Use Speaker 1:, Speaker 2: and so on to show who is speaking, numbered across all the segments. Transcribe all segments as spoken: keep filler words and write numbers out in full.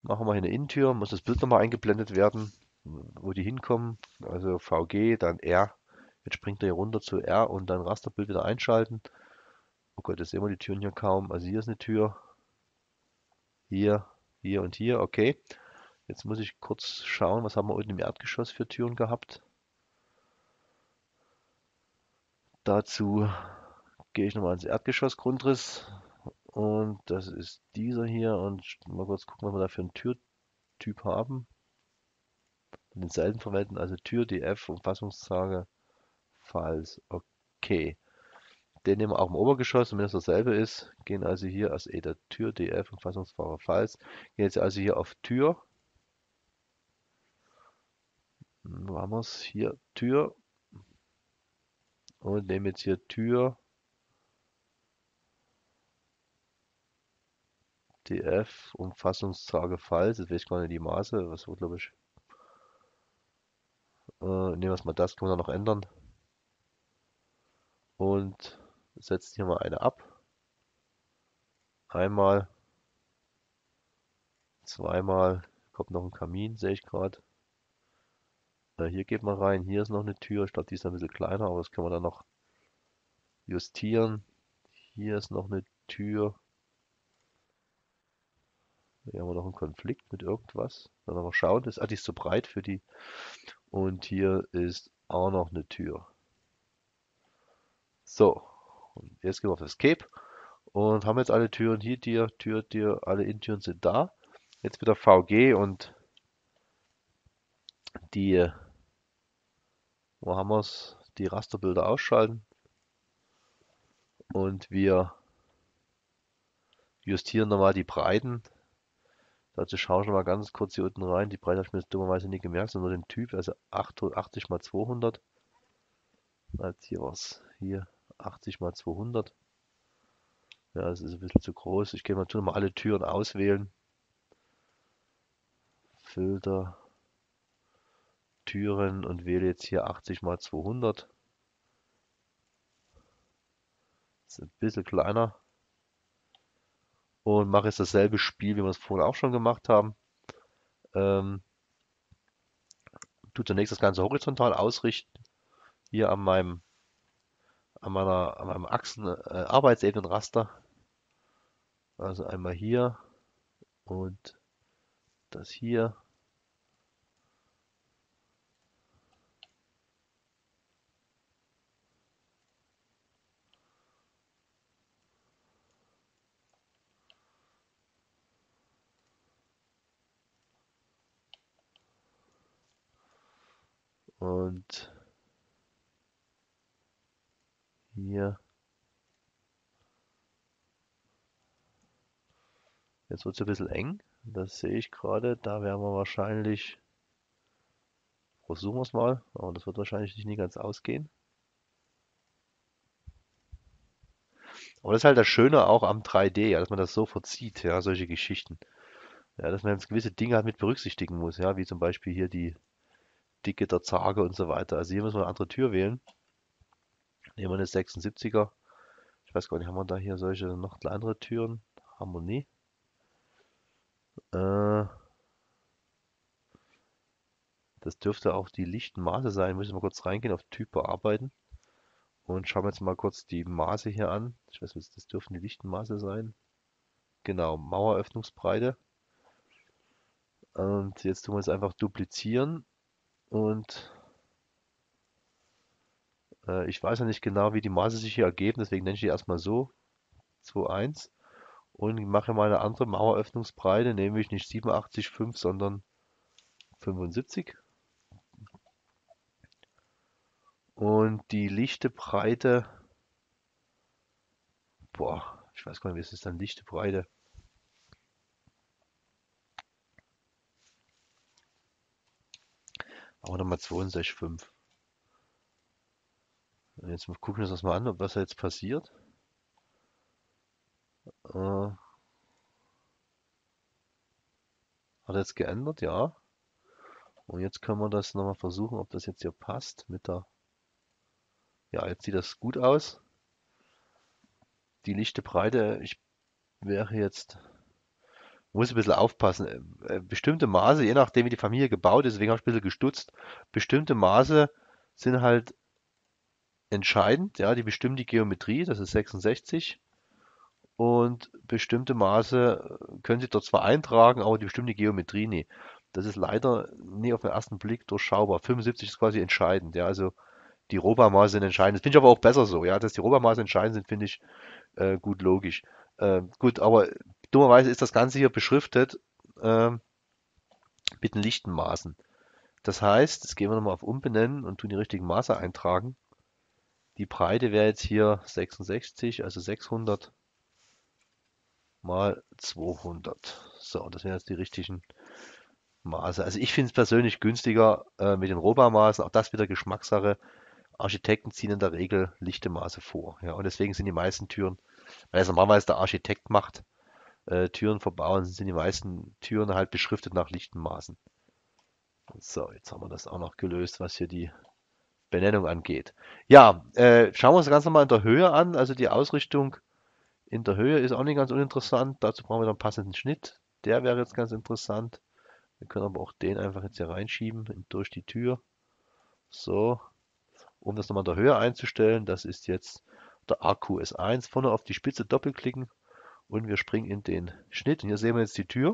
Speaker 1: Machen wir hier eine Innentür, muss das Bild nochmal eingeblendet werden, wo die hinkommen. Also V G, dann R. Jetzt springt er hier runter zu R und dann Rasterbild wieder einschalten. Oh Gott, jetzt sehen wir die Türen hier kaum. Also hier ist eine Tür, hier, hier und hier. Okay. Jetzt muss ich kurz schauen, was haben wir unten im Erdgeschoss für Türen gehabt. Dazu gehe ich nochmal ins Erdgeschoss-Grundriss und das ist dieser hier und mal kurz gucken, was wir da für einen Türtyp haben. Denselben verwenden, also Tür, D F, Umfassungszahl, falls. Okay. Den nehmen wir auch im Obergeschoss und wenn es dasselbe ist, gehen also hier als E der Tür, D F, Umfassungsfahrer, falls. Gehen jetzt also hier auf Tür. Wo haben wir es? Hier Tür und nehmen jetzt hier Tür, D F, Umfassungszahl, falls. Jetzt weiß ich gar nicht die Maße, was wird, glaube ich. Äh, nehmen wir mal das, können wir noch ändern. Und setzen hier mal eine ab. Einmal, zweimal, kommt noch ein Kamin, sehe ich gerade. Äh, hier geht man rein, hier ist noch eine Tür. Ich glaube, die ist ein bisschen kleiner, aber das können wir dann noch justieren. Hier ist noch eine Tür. Hier haben wir noch einen Konflikt mit irgendwas. Dann noch mal schauen. Das, ah, die ist zu breit für die. Und hier ist auch noch eine Tür. So, und jetzt gehen wir auf Escape und haben jetzt alle Türen hier, Tür, Tür, Tür, alle Innentüren sind da. Jetzt wieder V G und die, wo haben wir es? Die Rasterbilder ausschalten und wir justieren nochmal die Breiten. Dazu schaue ich noch mal ganz kurz hier unten rein. Die Breite habe ich mir jetzt dummerweise nicht gemerkt, sondern nur den Typ, also achtzig mal zweihundert. Als hier was. Hier achtzig mal zweihundert. Ja, das ist ein bisschen zu groß. Ich gehe mal, tu noch mal alle Türen auswählen. Filter, Türen und wähle jetzt hier achtzig mal zweihundert. Das ist ein bisschen kleiner. Und mache jetzt dasselbe Spiel, wie wir es vorhin auch schon gemacht haben. Ähm, tu zunächst das Ganze horizontal ausrichten. Hier an meinem, an meiner, an meinem Achsen, äh, Arbeitsebenenraster. Also einmal hier und das hier. Und hier. Jetzt wird es ein bisschen eng. Das sehe ich gerade. Da werden wir wahrscheinlich, versuchen wir es mal, aber das wird wahrscheinlich nicht nie ganz ausgehen. Aber das ist halt das Schöne auch am drei D, ja, dass man das so verzieht, ja, solche Geschichten. Ja, dass man jetzt gewisse Dinge halt mit berücksichtigen muss, ja, wie zum Beispiel hier die Dicke der Zarge und so weiter. Also hier müssen wir eine andere Tür wählen. Nehmen wir eine sechsundsiebziger. Ich weiß gar nicht, haben wir da hier solche noch kleinere Türen? Haben wir nie. Äh, das dürfte auch die lichten Maße sein. Müssen wir kurz reingehen auf Typ bearbeiten. Und schauen wir jetzt mal kurz die Maße hier an. Ich weiß nicht, das dürften die lichten Maße sein. Genau, Maueröffnungsbreite. Und jetzt tun wir es einfach duplizieren. Und äh, ich weiß ja nicht genau, wie die Maße sich hier ergeben, deswegen nenne ich die erstmal so. zwei Komma eins. Und ich mache mal eine andere Maueröffnungsbreite, nämlich nicht siebenundachtzig Komma fünf, sondern fünfundsiebzig. Und die lichte Breite, boah, ich weiß gar nicht, wie ist das dann, lichte Breite? Aber nochmal zweiundsechzig Komma fünf. Jetzt gucken wir uns das mal an, ob was jetzt passiert. Äh, hat jetzt geändert, ja. Und jetzt können wir das nochmal versuchen, ob das jetzt hier passt mit der. Ja, jetzt sieht das gut aus. Die lichte Breite, ich wäre jetzt. muss ein bisschen aufpassen. Äh, äh, Bestimmte Maße, je nachdem wie die Familie gebaut ist, deswegen habe ich ein bisschen gestutzt, bestimmte Maße sind halt entscheidend, ja, die bestimmen die Geometrie, das ist sechsundsechzig. Und bestimmte Maße äh, können Sie dort zwar eintragen, aber die bestimmen die Geometrie nie. Das ist leider nie auf den ersten Blick durchschaubar. fünfundsiebzig ist quasi entscheidend, ja, also die Rohbaumaße sind entscheidend. Das finde ich aber auch besser so, ja, dass die Rohbaumaße entscheidend sind, finde ich äh, gut logisch. Äh, gut, aber dummerweise ist das Ganze hier beschriftet ähm, mit den lichten Maßen. Das heißt, jetzt gehen wir nochmal auf Umbenennen und tun die richtigen Maße eintragen. Die Breite wäre jetzt hier sechsundsechzig, also sechshundert mal zweihundert. So, das wären jetzt die richtigen Maße. Also ich finde es persönlich günstiger äh, mit den Rohbaumaßen, auch das wieder Geschmackssache. Architekten ziehen in der Regel lichte Maße vor. Ja, und deswegen sind die meisten Türen, weil es normalerweise der Architekt macht, äh, Türen verbauen, sind die meisten Türen halt beschriftet nach lichten Maßen. So, jetzt haben wir das auch noch gelöst, was hier die Benennung angeht. Ja, äh, schauen wir uns das Ganze mal in der Höhe an. Also die Ausrichtung in der Höhe ist auch nicht ganz uninteressant. Dazu brauchen wir einen passenden Schnitt. Der wäre jetzt ganz interessant. Wir können aber auch den einfach jetzt hier reinschieben durch die Tür. So, um das nochmal in der Höhe einzustellen, das ist jetzt der A Q S eins. Vorne auf die Spitze doppelklicken und wir springen in den Schnitt. Und hier sehen wir jetzt die Tür.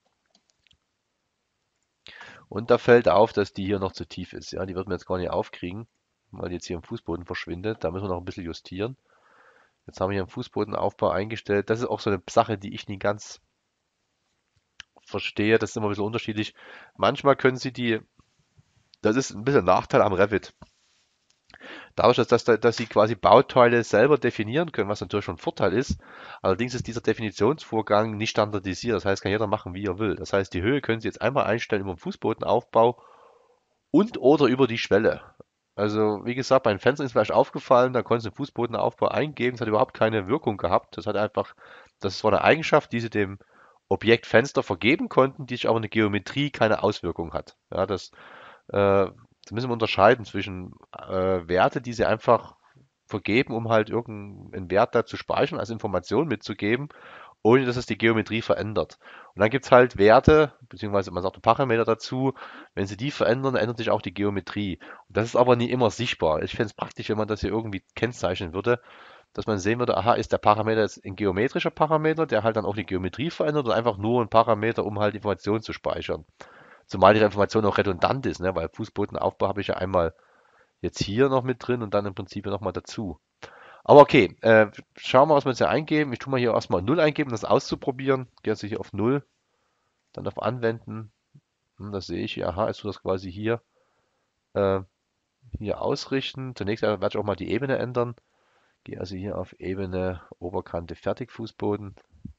Speaker 1: Und da fällt auf, dass die hier noch zu tief ist. Ja, die wird man jetzt gar nicht aufkriegen, weil die jetzt hier im Fußboden verschwindet. Da müssen wir noch ein bisschen justieren. Jetzt haben wir hier einen Fußbodenaufbau eingestellt. Das ist auch so eine Sache, die ich nie ganz verstehe. Das ist immer ein bisschen unterschiedlich. Manchmal können Sie die, das ist ein bisschen Nachteil am Revit. Dadurch, dass, dass, dass Sie quasi Bauteile selber definieren können, was natürlich schon ein Vorteil ist. Allerdings ist dieser Definitionsvorgang nicht standardisiert. Das heißt, kann jeder machen, wie er will. Das heißt, die Höhe können Sie jetzt einmal einstellen über den Fußbodenaufbau und oder über die Schwelle. Also, wie gesagt, bei den Fenstern ist vielleicht aufgefallen, da konnten Sie den Fußbodenaufbau eingeben, das hat überhaupt keine Wirkung gehabt. Das hat einfach, das war eine Eigenschaft, die Sie dem Objekt Fenster vergeben konnten, die sich aber in der Geometrie keine Auswirkung hat. Ja, das, äh, das müssen wir unterscheiden zwischen äh, Werte, die Sie einfach vergeben, um halt irgendeinen Wert da zu speichern, als Information mitzugeben, ohne dass es die Geometrie verändert. Und dann gibt es halt Werte, beziehungsweise man sagt Parameter dazu, wenn sie die verändern, ändert sich auch die Geometrie. Und das ist aber nie immer sichtbar. Ich fände es praktisch, wenn man das hier irgendwie kennzeichnen würde, dass man sehen würde, aha, ist der Parameter jetzt ein geometrischer Parameter, der halt dann auch die Geometrie verändert oder einfach nur ein Parameter, um halt Informationen zu speichern. Zumal die Information auch redundant ist, ne? Weil Fußbodenaufbau habe ich ja einmal jetzt hier noch mit drin und dann im Prinzip nochmal dazu. Aber okay, äh, schauen wir, was wir jetzt hier eingeben. Ich tue mal hier erstmal null eingeben, um das auszuprobieren. Gehe also hier auf null, dann auf Anwenden. Hm, das sehe ich hier. Aha, ist so das quasi hier, äh, hier ausrichten. Zunächst werde ich auch mal die Ebene ändern. Gehe also hier auf Ebene, Oberkante, Fertigfußboden.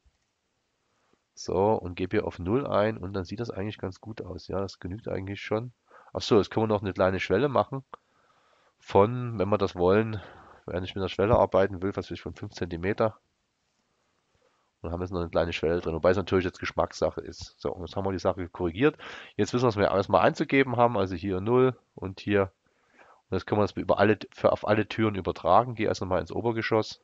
Speaker 1: So, und gebe hier auf null ein und dann sieht das eigentlich ganz gut aus. Ja, das genügt eigentlich schon. Ach so, jetzt können wir noch eine kleine Schwelle machen. Von, wenn wir das wollen, wenn ich mit der Schwelle arbeiten will, was weiß ich, von fünf Zentimeter. Und haben jetzt noch eine kleine Schwelle drin, wobei es natürlich jetzt Geschmackssache ist. So, und jetzt haben wir die Sache korrigiert. Jetzt wissen wir, was wir erstmal einzugeben haben. Also hier null und hier. Und jetzt können wir das über alle, für, auf alle Türen übertragen. Gehe erst nochmal ins Obergeschoss.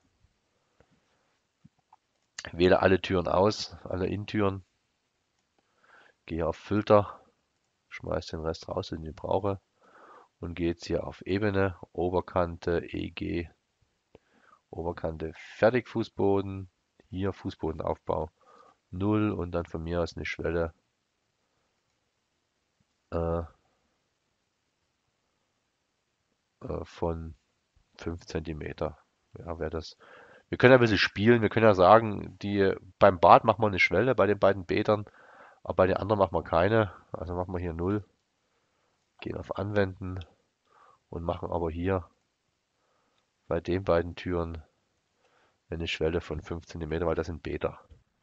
Speaker 1: Wähle alle Türen aus, alle Innentüren. Gehe auf Filter. Schmeiße den Rest raus, den ich brauche. Und gehe jetzt hier auf Ebene, Oberkante, E G, Oberkante, Fertigfußboden. Hier Fußbodenaufbau null und dann von mir aus eine Schwelle äh, äh, von fünf Zentimeter. Ja, wäre das. Wir können ja ein bisschen spielen. Wir können ja sagen, die, beim Bad machen wir eine Schwelle bei den beiden Bädern, aber bei den anderen machen wir keine. Also machen wir hier null, gehen auf Anwenden und machen aber hier bei den beiden Türen eine Schwelle von fünf Zentimeter, weil das sind Bäder.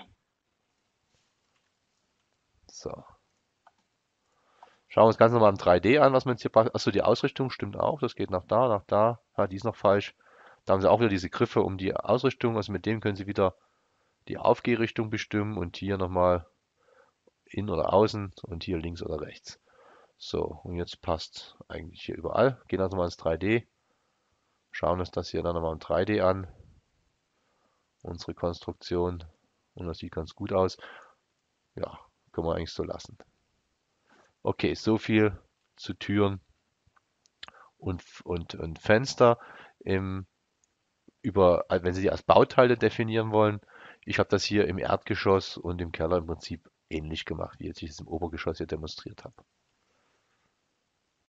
Speaker 1: So. Schauen wir uns das Ganze nochmal im drei D an, was man jetzt hier braucht. Achso, die Ausrichtung stimmt auch. Das geht nach da, nach da. Ja, die ist noch falsch. Da haben sie auch wieder diese Griffe um die Ausrichtung. Also mit dem können sie wieder die Aufgehrichtung bestimmen und hier nochmal innen oder außen und hier links oder rechts. So, und jetzt passt eigentlich hier überall. Gehen also mal ins drei D. Schauen uns das hier dann nochmal im drei D an. Unsere Konstruktion. Und das sieht ganz gut aus. ja, können wir eigentlich so lassen. Okay, so viel zu Türen und, und, und Fenster. Im, über, also wenn Sie die als Bauteile definieren wollen, ich habe das hier im Erdgeschoss und im Keller im Prinzip ähnlich gemacht, wie jetzt ich es im Obergeschoss hier demonstriert habe.